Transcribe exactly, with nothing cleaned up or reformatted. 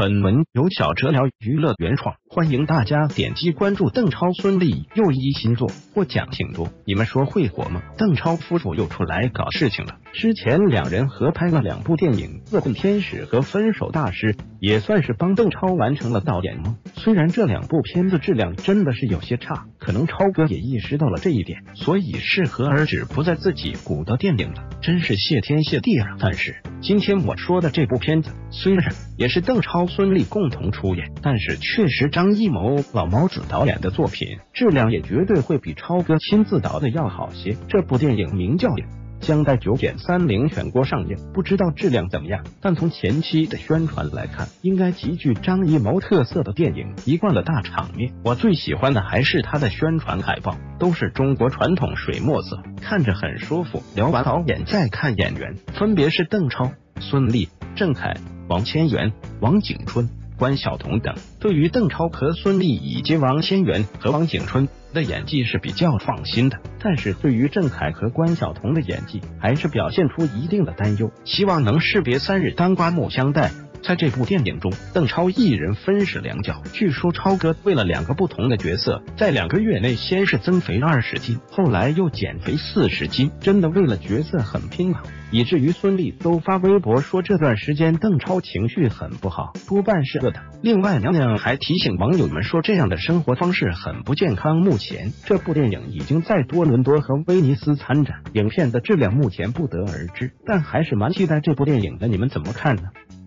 本文由小哲聊娱乐原创，欢迎大家点击关注。邓超、孙俪又一新作获奖挺多，你们说会火吗？邓超夫妇又出来搞事情了。之前两人合拍了两部电影《恶棍天使》和《分手大师》，也算是帮邓超完成了导演梦。虽然这两部片子质量真的是有些差，可能超哥也意识到了这一点，所以适可而止，不再自己鼓捣电影了，真是谢天谢地啊！但是今天我说的这部片子，虽然也是邓超、孙俪共同出演，但是确实张艺谋老毛子导演的作品，质量也绝对会比超哥亲自导的要好些。这部电影名叫《影》，将在九点三零全国上映，不知道质量怎么样，但从前期的宣传来看，应该极具张艺谋特色的电影，一贯的大场面。我最喜欢的还是他的宣传海报，都是中国传统水墨色，看着很舒服。聊完导演再看演员，分别是邓超、孙俪、郑恺、王千源、王景春、关晓彤等。对于邓超和孙俪以及王千源和王景春的演技是比较放心的，但是对于郑恺和关晓彤的演技还是表现出一定的担忧，希望能识别三日当刮目相待。在这部电影中，邓超一人分饰两角。据说超哥为了两个不同的角色，在两个月内先是增肥二十斤，后来又减肥四十斤，真的为了角色很拼啊！以至于孙俪都发微博说这段时间邓超情绪很不好，多半是饿的。另外，娘娘还提醒网友们说，这样的生活方式很不健康。目前这部电影已经在多伦多和威尼斯参展，影片的质量目前不得而知，但还是蛮期待这部电影的。你们怎么看呢？